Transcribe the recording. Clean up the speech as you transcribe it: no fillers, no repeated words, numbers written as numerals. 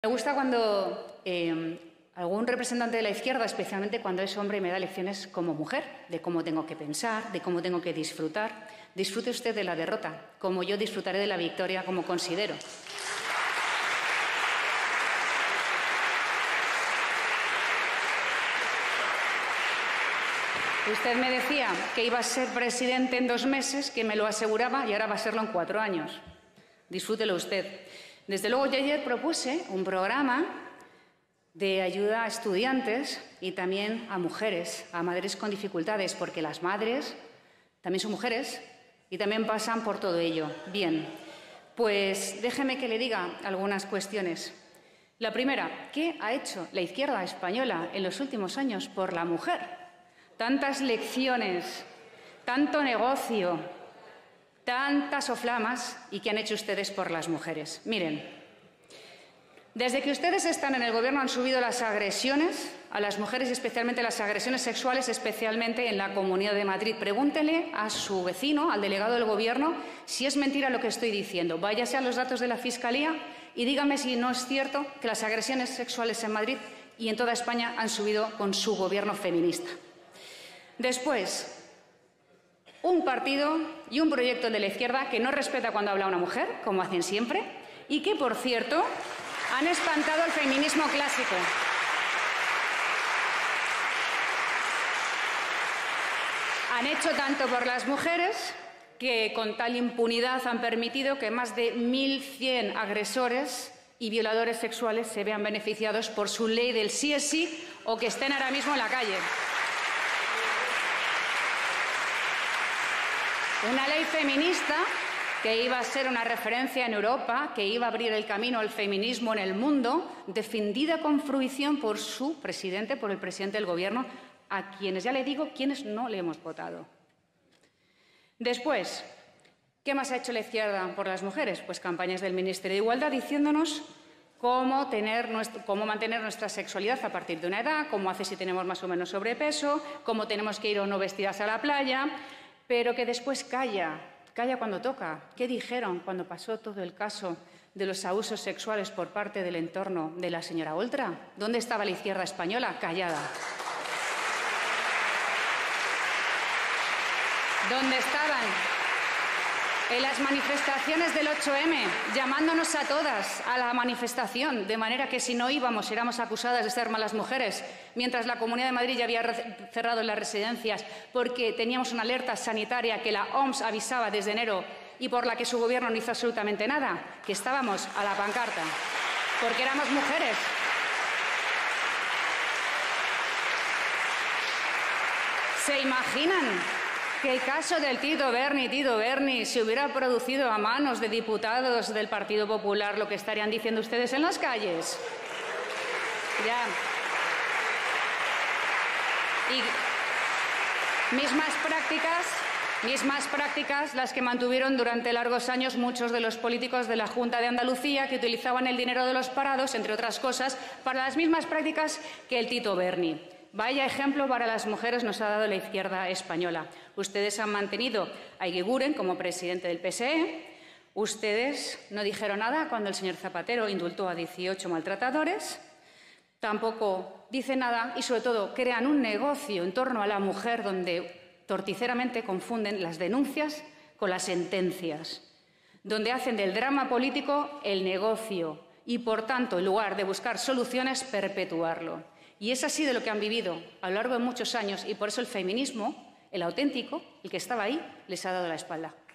Me gusta cuando algún representante de la izquierda, especialmente cuando es hombre, me da lecciones como mujer, de cómo tengo que pensar, de cómo tengo que disfrutar. Disfrute usted de la derrota, como yo disfrutaré de la victoria, como considero. Usted me decía que iba a ser presidente en 2 meses, que me lo aseguraba, y ahora va a serlo en 4 años. Disfrútelo usted. Desde luego, yo ayer propuse un programa de ayuda a estudiantes y también a mujeres, a madres con dificultades, porque las madres también son mujeres y también pasan por todo ello. Bien, pues déjeme que le diga algunas cuestiones. La primera, ¿qué ha hecho la izquierda española en los últimos años por la mujer? Tantas lecciones, tanto negocio, tantas soflamas, ¿y qué han hecho ustedes por las mujeres? Miren, desde que ustedes están en el Gobierno han subido las agresiones a las mujeres y especialmente las agresiones sexuales, especialmente en la Comunidad de Madrid. Pregúntele a su vecino, al delegado del Gobierno, si es mentira lo que estoy diciendo. Váyase a los datos de la Fiscalía y dígame si no es cierto que las agresiones sexuales en Madrid y en toda España han subido con su Gobierno feminista. Después, un partido y un proyecto de la izquierda que no respeta cuando habla una mujer, como hacen siempre, y que, por cierto, han espantado el feminismo clásico. Han hecho tanto por las mujeres que con tal impunidad han permitido que más de 1.100 agresores y violadores sexuales se vean beneficiados por su ley del sí es sí o que estén ahora mismo en la calle. Una ley feminista que iba a ser una referencia en Europa, que iba a abrir el camino al feminismo en el mundo, defendida con fruición por su presidente, por el presidente del Gobierno, a quienes, ya le digo, quienes no le hemos votado. Después, ¿qué más ha hecho la izquierda por las mujeres? Pues campañas del Ministerio de Igualdad diciéndonos cómo mantener nuestra sexualidad a partir de una edad, cómo hacer si tenemos más o menos sobrepeso, cómo tenemos que ir o no vestidas a la playa, pero que después calla cuando toca. ¿Qué dijeron cuando pasó todo el caso de los abusos sexuales por parte del entorno de la señora Oltra? ¿Dónde estaba la izquierda española? Callada. ¿Dónde estaban? En las manifestaciones del 8M, llamándonos a todas a la manifestación, de manera que si no íbamos éramos acusadas de ser malas mujeres, mientras la Comunidad de Madrid ya había cerrado las residencias porque teníamos una alerta sanitaria que la OMS avisaba desde enero y por la que su Gobierno no hizo absolutamente nada, que estábamos a la pancarta, porque éramos mujeres. ¿Se imaginan que el caso del Tito Berni se hubiera producido a manos de diputados del Partido Popular, lo que estarían diciendo ustedes en las calles? Ya. Y mismas prácticas las que mantuvieron durante largos años muchos de los políticos de la Junta de Andalucía, que utilizaban el dinero de los parados, entre otras cosas, para las mismas prácticas que el Tito Berni. Vaya ejemplo para las mujeres nos ha dado la izquierda española. Ustedes han mantenido a Eguiguren como presidente del PSE. Ustedes no dijeron nada cuando el señor Zapatero indultó a 18 maltratadores. Tampoco dicen nada y, sobre todo, crean un negocio en torno a la mujer donde torticeramente confunden las denuncias con las sentencias, donde hacen del drama político el negocio y, por tanto, en lugar de buscar soluciones, perpetuarlo. Y es así de lo que han vivido a lo largo de muchos años y por eso el feminismo, el auténtico, el que estaba ahí, les ha dado la espalda.